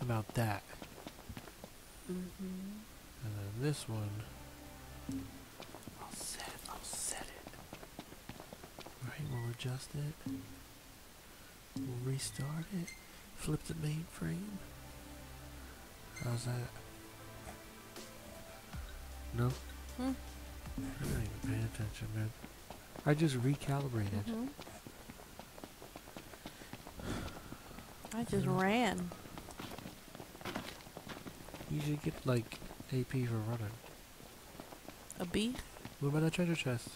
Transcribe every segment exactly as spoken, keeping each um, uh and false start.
about that. Mm-hmm. And then this one, I'll set, I'll set it. Right, we'll adjust it. We'll restart it. Flip the mainframe. How's that? No? Hmm? I'm not even paying attention, man. I just recalibrated. Mm-hmm. I just Yeah. ran. You should get, like, A P for running. A bee? What about that treasure chest?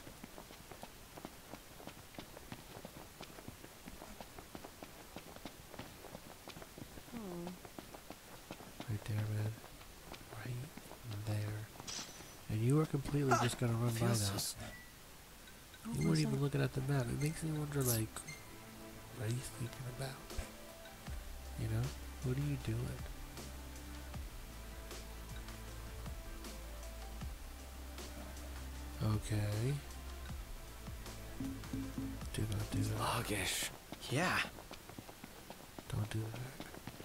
Hmm. Right there, man. Right there. And you are completely just gonna run by Feels so that. s- You weren't even looking at the map. It makes me wonder, like, what are you thinking about? You know? What are you doing? Okay. Do not do that. Sluggish. Yeah. Don't do that.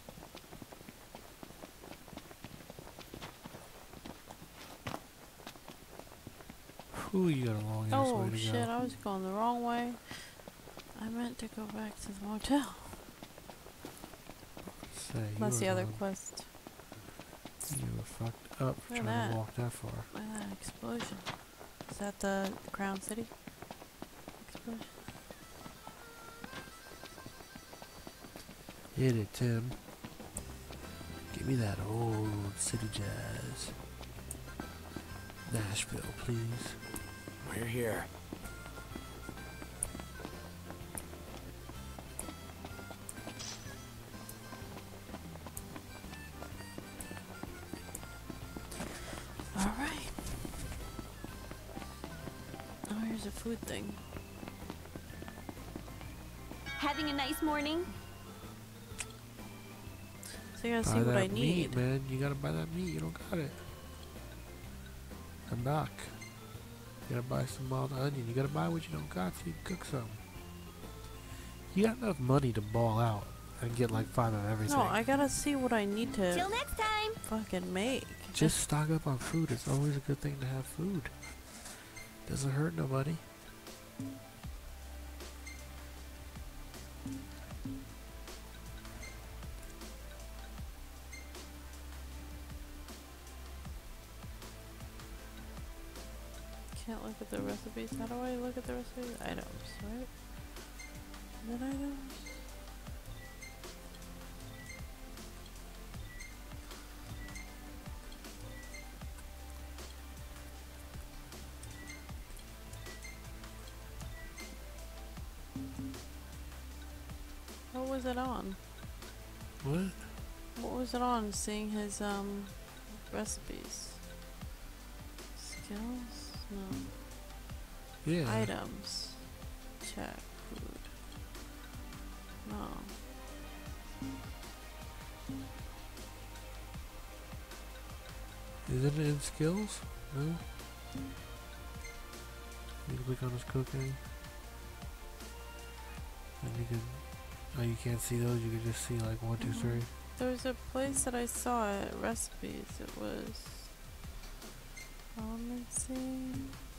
Whew, you got a long ass Oh way to shit, go. I was going the wrong way. I meant to go back to the motel. Say, you That's were the other going- quest. You were fucked up for Look at trying that. to walk that far. Look at that explosion. Is that the Crown City explosion? Hit it, Tim. Give me that old city jazz. Nashville, please. We're here. Alright. Oh, here's a food thing. Having a nice morning? So you gotta Buy see what that I meat, need. man. You gotta buy that meat. You don't got it. I'm back. You gotta buy some mild onion. You gotta buy what you don't got so you can cook some. You got enough money to ball out and get like five of everything. No, I gotta see what I need to Till next time! fucking make. Just stock up on food. It's always a good thing to have food. Doesn't hurt nobody. Can't look at the recipes. How do I look at the recipes? Items, right? Is it items? What was it on? What? What was it on? Seeing his um recipes. Skills? No. Yeah. Items. Check. Food. No. Is it in skills? No? You click on his cooking. And you can... Oh, you can't see those? You can just see like one, two, Mhm. three. There was a place that I saw it, recipes. It was... Oh, let me see.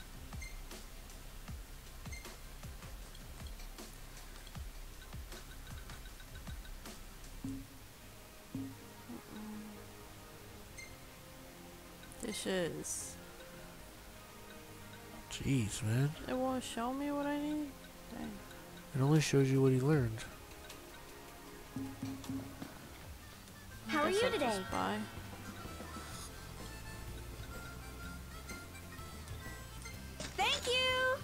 Mm-mm. Dishes. Jeez, man. It won't show me what I need? Dang. It only shows you what he learned. How are Guess you I'll today? just buy. Thank you!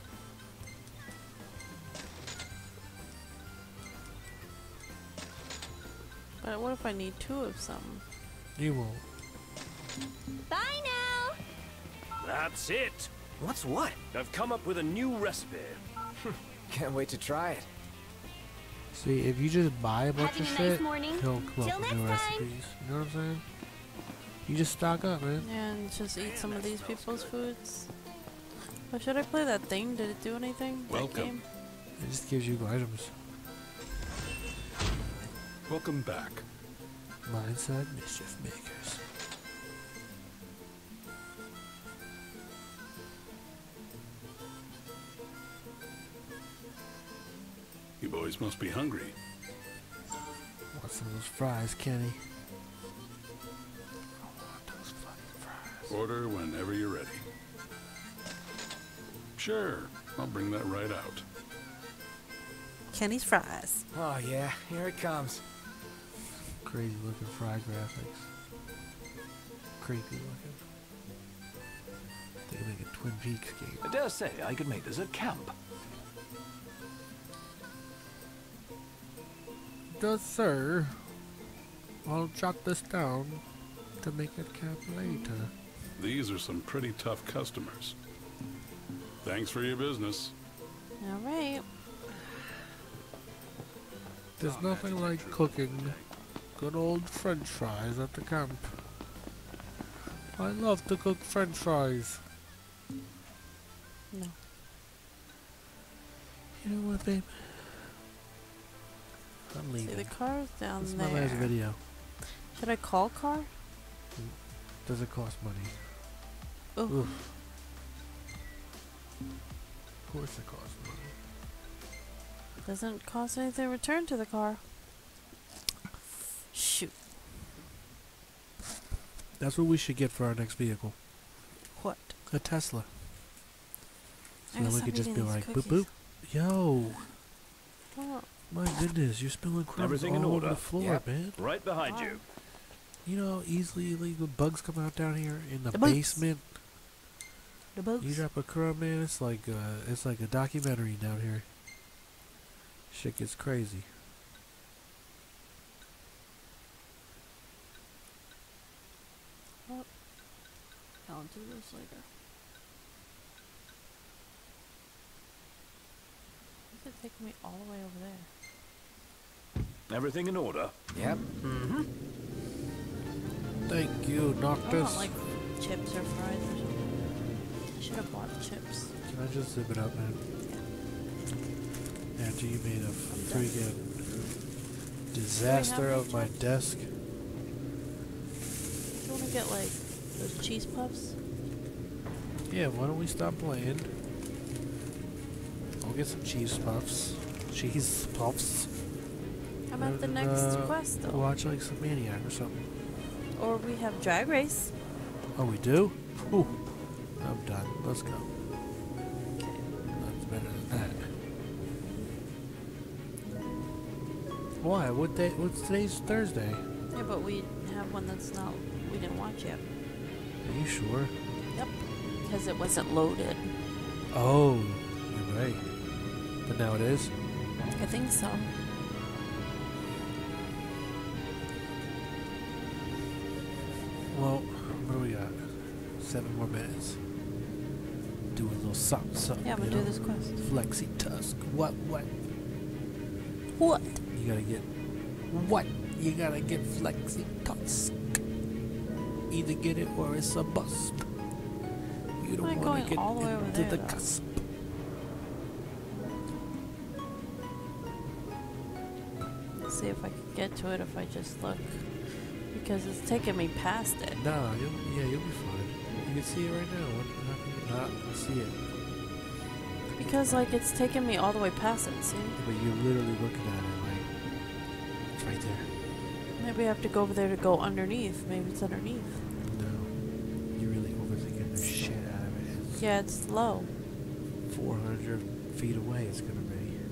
But what if I need two of some? You won't. Bye now! That's it! What's what? I've come up with a new recipe. Can't wait to try it. See, if you just buy a bunch Having of a nice shit, morning. he'll come Till up with new next time. recipes. You know what I'm saying? You just stock up, man. Yeah, and just eat some of these people's foods. Oh, should I play that thing? Did it do anything? That Welcome. game? It just gives you items. Welcome back. Mindset mischief makers. You boys must be hungry. Want some of those fries, Kenny? I want those fucking fries. Order whenever you're ready. Sure, I'll bring that right out. Kenny's fries. Oh yeah, here it comes. Crazy looking fry graphics. Creepy looking. They can make a Twin Peaks game. I dare say I could make this a camp. Does sir. I'll jot this down to make it camp later. These are some pretty tough customers. Thanks for your business. All right. There's nothing like cooking good old French fries at the camp. I love to cook French fries. No. You know what, babe? I'm See, leaving. the car's down This is there. my last video. Should I call car? Does it cost money? Ooh. Oof. Of course it costs money. Doesn't cost anything to return to the car. Shoot. That's what we should get for our next vehicle. What? A Tesla. So I then gotta we stop could just be eating these like, boop cookies. boop. Yo, Oh, my goodness, you're spilling crumbs Everything in all over order. the floor, Yep. man. Right behind Wow. you. You know how easily like, the bugs come out down here in the, The bugs. basement? the bugs. You drop a crumb, man, it's like uh, it's like a documentary down here. Shit gets crazy. I'll do this later. Why is it taking me all the way over there? Everything in order. Yep. Mm-hmm. Thank you, I Noctis. want like chips or fries or something. I should have bought chips. Can I just zip it up, man? After you made a freaking disaster of my desk. Do you want to get like those cheese puffs? Yeah, why don't we stop playing? I'll get some cheese puffs. Cheese puffs. I'm at the and, next uh, quest though. Watch like some Maniac or something. Or we have Drag Race. Oh, we do? Ooh. I'm done. Let's go. That's better than that. Why? What day? What's today's Thursday? Yeah, but we have one that's not, we didn't watch yet. Are you sure? Yep. Because it wasn't loaded. Oh, you're right. But now it is? I think so. Well, what do we got? Seven more minutes. Do a little something, something. Yeah, I'm you gonna do know? this quest. Flexi Tusk. What, what? What? You gotta get. What? You gotta get Flexi Tusk. Either get it or it's a bust. You Am I don't want going to get all the way over into there, the though? cusp. Let's see if I can get to it if I just look. Because it's taking me past it. No, you'll, yeah, you'll be fine. You can see it right now. What, how can you not see it? Because, like, it's taking me all the way past it, see? But you're literally looking at it like it's right there. Maybe I have to go over there to go underneath. Maybe it's underneath. No, you're really overthinking the shit out of it. It's Yeah, it's low. four hundred feet away. It's gonna be.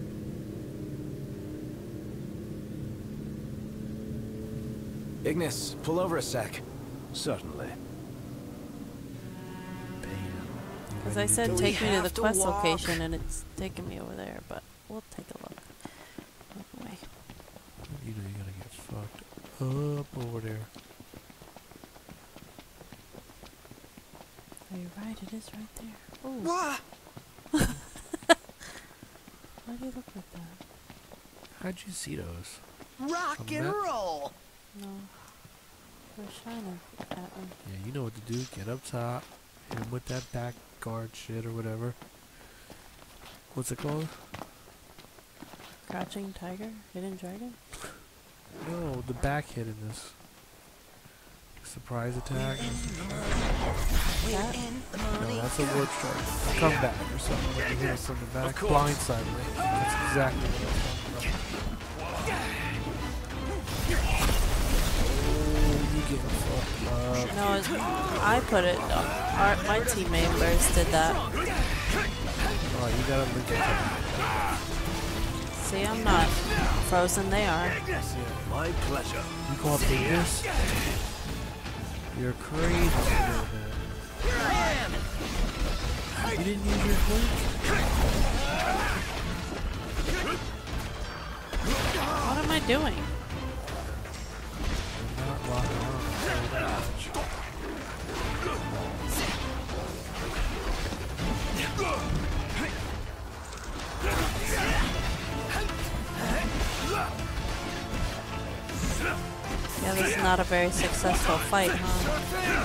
Ignis, pull over a sec. Certainly. Bam. You Because ready I to said Do we take me to the have to quest walk? location and it's taking me over there, but we'll take a look. Anyway. You know you're gonna get fucked up over there. Are you right? It is right there. Ooh. Wah! Why do you look like that? How'd you see those? Rock A and map? roll! No. They're shining at me. Yeah, you know what to do. Get up top. Hit him with that back guard shit or whatever. What's it called? Crouching tiger? Hidden dragon? No, the back hit in this. surprise attack. That? No, that's a warp strike. Come back or something. When you hit us from the back, blindside me. That's exactly what I was talking about. Oh, you getting fucked up. No, it's, I put it. Our, my team members did that. Oh, you gotta link it to that. See, I'm not frozen. They are. My pleasure. You go up to this. You're crazy a little bit. You didn't use your blink? What am I doing? You're not locking on so much. Yeah, this is not a very successful fight, huh?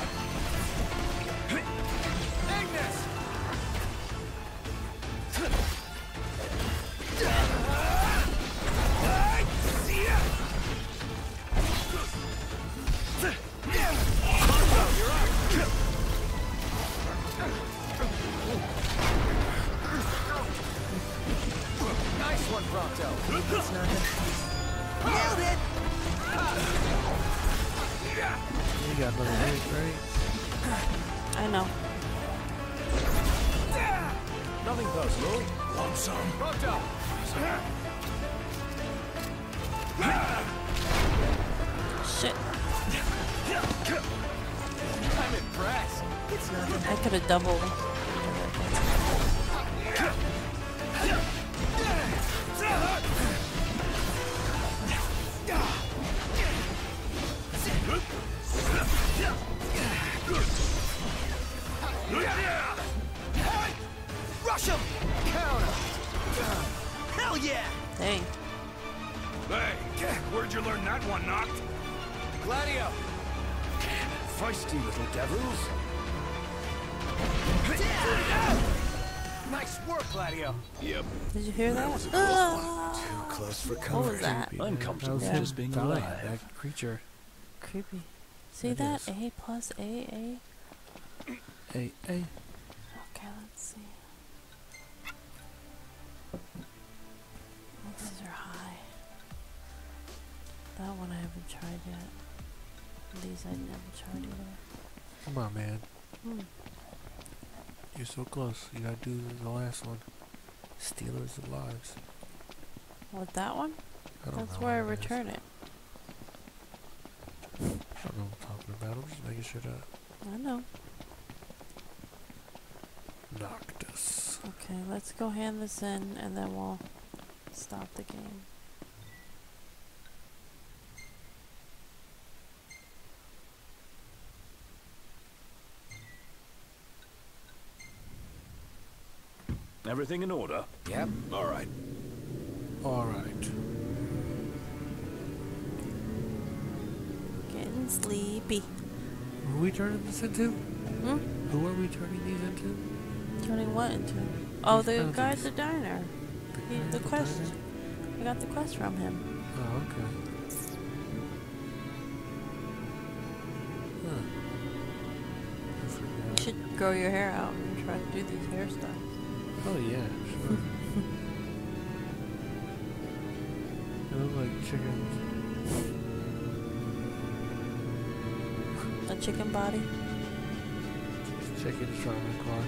Nice one, Prompto. That's not it. Nailed it! You got another hit, right? I know. Nothing personal. Want some? Prompto! Shit. I'm impressed. It's nothing. I could have doubled. Rush him! Counter! Hell yeah! Dang. Hey, where'd you learn that one, Noct? Gladio! Feisty little devils. Nice work, Gladio! Yep. Did you hear that? Ah! Too close for What comfort. was that? I'm That comfortable was with him just being dying, alive. that creature. Creepy. See It that? is. A plus A, A? Hey, hey. Okay, let's see. Oh, these are high. That one I haven't tried yet. These I've never tried either. Come on, man. Hmm. You're so close. You gotta do the last one. Steelers Lives. What, that one? I don't That's know where I what it is. return it. I don't know what I'm talking about. I'm just making sure that I know. Noctis. Okay, let's go hand this in and then we'll stop the game. Everything in order? Yep. All right. All right. Getting sleepy. Who are we turning this into? Hmm? Who are we turning these into? Turning what into? Oh, the found guy at these. the diner. The, He, guy the at the quest. diner? I got the quest from him. Oh, okay. Huh. I You forgot. should grow your hair out and try to do these hairstyles. Oh yeah, sure. They look like chickens. A chicken body. Chickens driving a car.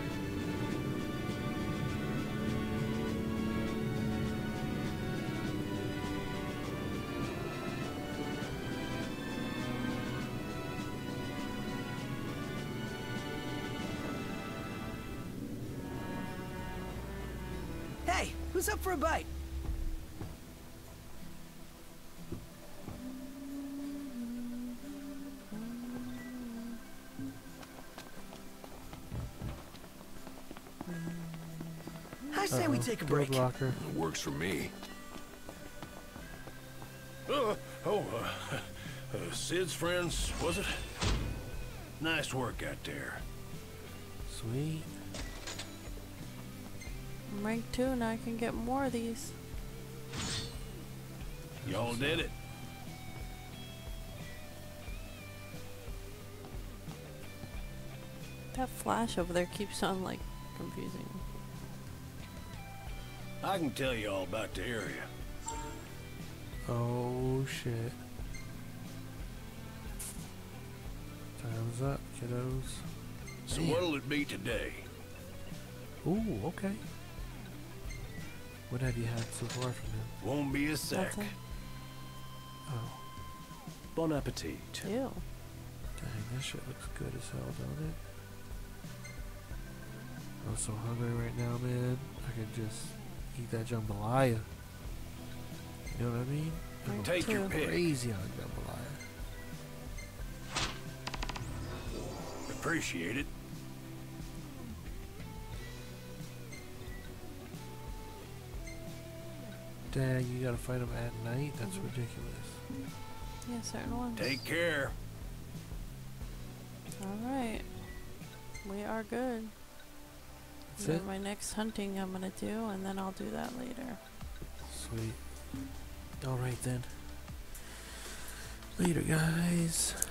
Hey, who's up for a bite? I say we Uh-oh, take a Ghost break. Blocker. Works for me. Uh, oh, uh, uh, Sid's friends, was it? Nice work out there. Sweet. I'm rank two and I can get more of these. Y'all did it. That flash over there keeps on like confusing. I can tell you all about the area. Oh shit. Time's up, kiddos. So Damn. what'll it be today? Ooh, okay. What have you had so far from him? Won't be a sec. Nothing. Oh, Bon appetit. Ew. dang, that shit looks good as hell, don't it? I'm so hungry right now, man. I could just eat that jambalaya. You know what I mean? Me I'm Take your too. pick. crazy on jambalaya. Appreciate it. Dang, you gotta fight him at night? That's Mhm. ridiculous. Yeah, certain ones. Take care. Alright. We are good. That's Then it? my next hunting I'm gonna do, and then I'll do that later. Sweet. Alright then. Later, guys.